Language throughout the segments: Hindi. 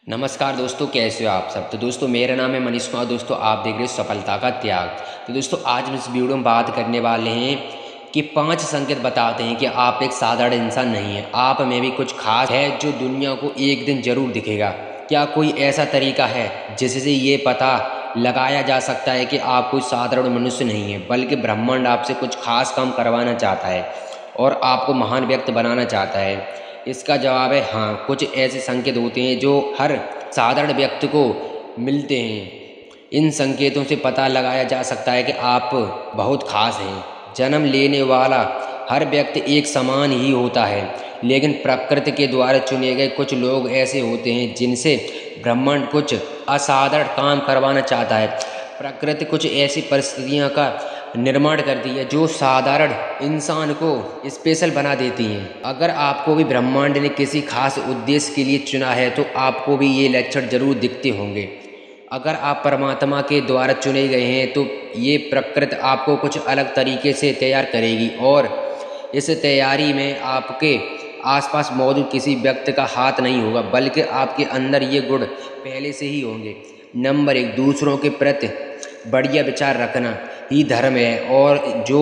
नमस्कार दोस्तों, कैसे हो आप सब। तो दोस्तों मेरा नाम है मनीष कुमार। दोस्तों आप देख रहे हो सफलता का त्याग। तो दोस्तों आज हम इस वीडियो में बात करने वाले हैं कि 5 संकेत बताते हैं कि आप एक साधारण इंसान नहीं है, आप में भी कुछ खास है जो दुनिया को एक दिन जरूर दिखेगा। क्या कोई ऐसा तरीका है जिससे ये पता लगाया जा सकता है कि आप कोई साधारण मनुष्य नहीं है, बल्कि ब्रह्मांड आपसे कुछ खास काम करवाना चाहता है और आपको महान व्यक्ति बनाना चाहता है। इसका जवाब है हाँ। कुछ ऐसे संकेत होते हैं जो हर साधारण व्यक्ति को मिलते हैं। इन संकेतों से पता लगाया जा सकता है कि आप बहुत खास हैं। जन्म लेने वाला हर व्यक्ति एक समान ही होता है, लेकिन प्रकृति के द्वारा चुने गए कुछ लोग ऐसे होते हैं जिनसे ब्रह्मांड कुछ असाधारण काम करवाना चाहता है। प्रकृति कुछ ऐसी परिस्थितियों का निर्माण करती है जो साधारण इंसान को स्पेशल बना देती हैं। अगर आपको भी ब्रह्मांड ने किसी खास उद्देश्य के लिए चुना है तो आपको भी ये लक्षण जरूर दिखते होंगे। अगर आप परमात्मा के द्वारा चुने गए हैं तो ये प्रकृति आपको कुछ अलग तरीके से तैयार करेगी और इस तैयारी में आपके आसपास मौजूद किसी व्यक्ति का हाथ नहीं होगा, बल्कि आपके अंदर ये गुण पहले से ही होंगे। नंबर 1, दूसरों के प्रति बढ़िया विचार रखना ही धर्म है, और जो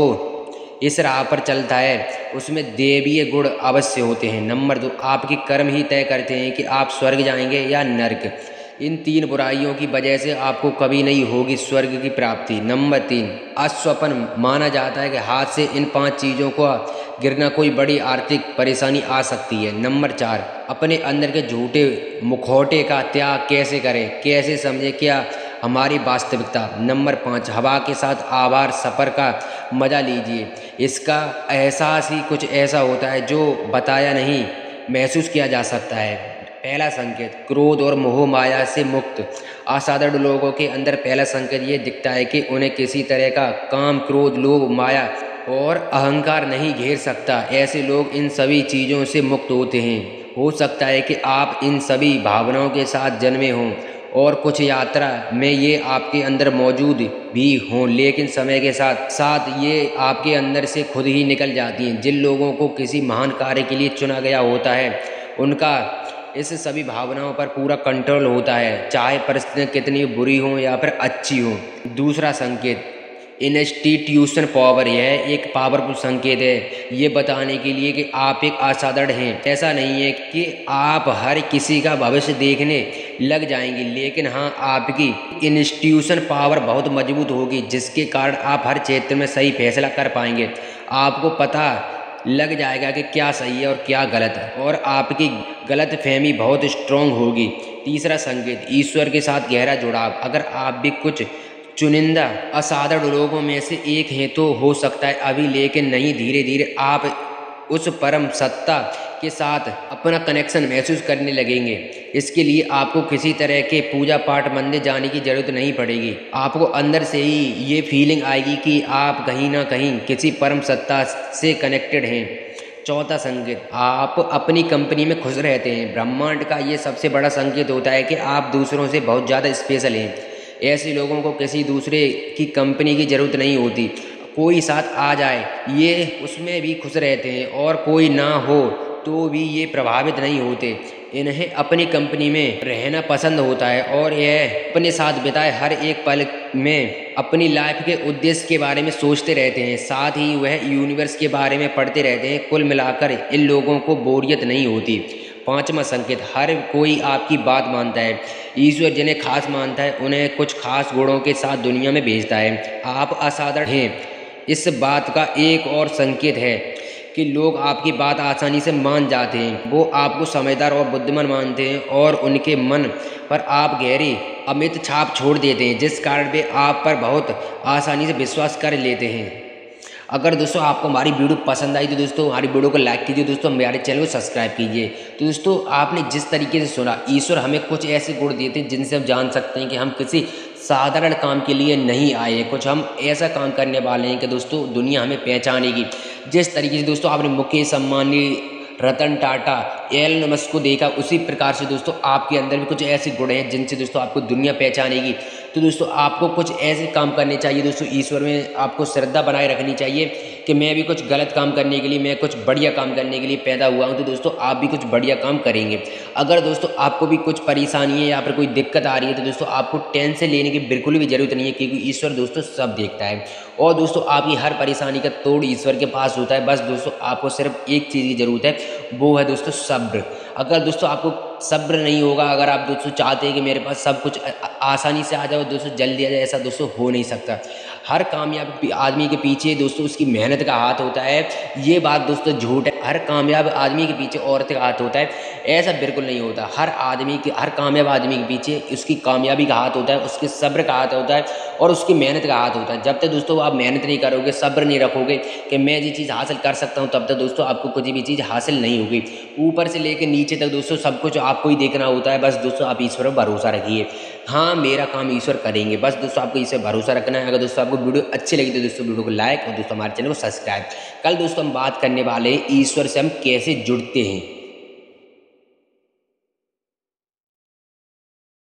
इस राह पर चलता है उसमें देवीय गुण अवश्य होते हैं। नंबर 2, आपके कर्म ही तय करते हैं कि आप स्वर्ग जाएंगे या नर्क। इन 3 बुराइयों की वजह से आपको कभी नहीं होगी स्वर्ग की प्राप्ति। नंबर 3, अस्वपन माना जाता है कि हाथ से इन 5 चीज़ों को गिरना कोई बड़ी आर्थिक परेशानी आ सकती है। नंबर 4, अपने अंदर के झूठे मुखौटे का त्याग कैसे करें, कैसे समझें क्या हमारी वास्तविकता। नंबर 5, हवा के साथ आभार सफ़र का मज़ा लीजिए। इसका एहसास ही कुछ ऐसा होता है जो बताया नहीं, महसूस किया जा सकता है। पहला संकेत, क्रोध और मोह माया से मुक्त। असाधारण लोगों के अंदर पहला संकेत ये दिखता है कि उन्हें किसी तरह का काम, क्रोध, लोभ, माया और अहंकार नहीं घेर सकता। ऐसे लोग इन सभी चीज़ों से मुक्त होते हैं। हो सकता है कि आप इन सभी भावनाओं के साथ जन्मे हों और कुछ यात्रा में ये आपके अंदर मौजूद भी हों, लेकिन समय के साथ साथ ये आपके अंदर से खुद ही निकल जाती हैं। जिन लोगों को किसी महान कार्य के लिए चुना गया होता है उनका इस सभी भावनाओं पर पूरा कंट्रोल होता है, चाहे परिस्थितियाँ कितनी बुरी हों या फिर अच्छी हों। दूसरा संकेत, इंस्टीट्यूशन पावर। यह एक पावरफुल संकेत है ये बताने के लिए कि आप एक असाधारण हैं। ऐसा नहीं है कि आप हर किसी का भविष्य देखने लग जाएंगे, लेकिन हाँ, आपकी इंस्टीट्यूशन पावर बहुत मजबूत होगी, जिसके कारण आप हर क्षेत्र में सही फैसला कर पाएंगे। आपको पता लग जाएगा कि क्या सही है और क्या गलत है, और आपकी गलत फहमी बहुत स्ट्रांग होगी। तीसरा संकेत, ईश्वर के साथ गहरा जुड़ाव। अगर आप भी कुछ चुनिंदा असाधारण लोगों में से एक हैं तो हो सकता है अभी, लेकिन नहीं, धीरे धीरे आप उस परम सत्ता के साथ अपना कनेक्शन महसूस करने लगेंगे। इसके लिए आपको किसी तरह के पूजा पाठ मंदिर जाने की जरूरत नहीं पड़ेगी। आपको अंदर से ही ये फीलिंग आएगी कि आप कहीं ना कहीं किसी परम सत्ता से कनेक्टेड हैं। चौथा संकेत, आप अपनी कंपनी में खुश रहते हैं। ब्रह्मांड का ये सबसे बड़ा संकेत होता है कि आप दूसरों से बहुत ज़्यादा स्पेशल हैं। ऐसे लोगों को किसी दूसरे की कंपनी की ज़रूरत नहीं होती। कोई साथ आ जाए ये उसमें भी खुश रहते हैं, और कोई ना हो तो भी ये प्रभावित नहीं होते। इन्हें अपनी कंपनी में रहना पसंद होता है और यह अपने साथ बिताए हर एक पल में अपनी लाइफ के उद्देश्य के बारे में सोचते रहते हैं। साथ ही वह यूनिवर्स के बारे में पढ़ते रहते हैं। कुल मिलाकर इन लोगों को बोरियत नहीं होती। पांचवा संकेत, हर कोई आपकी बात मानता है। ईश्वर जिन्हें खास मानता है उन्हें कुछ खास गुणों के साथ दुनिया में भेजता है। आप असाधारण हैं, इस बात का एक और संकेत है कि लोग आपकी बात आसानी से मान जाते हैं। वो आपको समझदार और बुद्धिमान मानते हैं और उनके मन पर आप गहरी अमिट छाप छोड़ देते हैं, जिस कारण वे आप पर बहुत आसानी से विश्वास कर लेते हैं। अगर दोस्तों आपको हमारी वीडियो पसंद आई तो दोस्तों हमारी वीडियो को लाइक कीजिए, दोस्तों हमारे चैनल को सब्सक्राइब कीजिए। तो दोस्तों आपने जिस तरीके से सुना, ईश्वर हमें कुछ ऐसे गुण देते हैं जिनसे हम जान सकते हैं कि हम किसी साधारण काम के लिए नहीं आए हैं। कुछ हम ऐसा काम करने वाले हैं कि दोस्तों दुनिया हमें पहचानेगी। जिस तरीके से दोस्तों आपने मुकेश अंबानी, रतन टाटा, एलन मस्क को देखा, उसी प्रकार से दोस्तों आपके अंदर भी कुछ ऐसे गुण हैं जिनसे दोस्तों आपको दुनिया पहचानेगी। तो दोस्तों आपको कुछ ऐसे काम करने चाहिए दोस्तों, ईश्वर में आपको श्रद्धा बनाए रखनी चाहिए कि मैं भी कुछ गलत काम करने के लिए, मैं कुछ बढ़िया काम करने के लिए पैदा हुआ हूँ, तो दोस्तों आप भी कुछ बढ़िया काम करेंगे। अगर दोस्तों आपको भी कुछ परेशानी है या फिर कोई दिक्कत आ रही है तो दोस्तों आपको टेंशन लेने की बिल्कुल भी ज़रूरत नहीं है, क्योंकि ईश्वर दोस्तों सब देखता है। और दोस्तों आपकी हर परेशानी का तोड़ ईश्वर के पास होता है। बस दोस्तों आपको सिर्फ एक चीज़ की ज़रूरत है, वो है दोस्तों सब्र। अगर दोस्तों आपको सब्र नहीं होगा, अगर आप दोस्तों चाहते हैं कि मेरे पास सब कुछ आसानी से आ जाए दोस्तों, जल्दी आ जाए, ऐसा दोस्तों हो नहीं सकता। हर कामयाब आदमी के पीछे दोस्तों उसकी मेहनत का हाथ होता है। ये बात दोस्तों झूठ है। हर कामयाब आदमी के पीछे औरत का हाथ होता है, ऐसा बिल्कुल नहीं होता। हर कामयाब आदमी के पीछे उसकी कामयाबी का हाथ होता है, उसके सब्र का हाथ होता है और उसकी मेहनत का हाथ होता है। जब तक दोस्तों आप मेहनत नहीं करोगे, सब्र नहीं रखोगे कि मैं ये चीज़ हासिल कर सकता हूँ, तब तक दोस्तों आपको कुछ भी चीज़ हासिल नहीं होगी। ऊपर से लेकर नीचे तक दोस्तों सब कुछ आपको ही देखना होता है। बस दोस्तों आप ईश्वर पर भरोसा रखिए। हाँ, मेरा काम ईश्वर करेंगे। बस दोस्तों आपको इस पर भरोसा रखना है। अगर दोस्तों आपको वीडियो अच्छी लगी तो दोस्तों वीडियो को लाइक और दोस्तों हमारे चैनल को सब्सक्राइब। कल दोस्तों हम बात करने वाले हैं ईश्वर से हम कैसे जुड़ते हैं।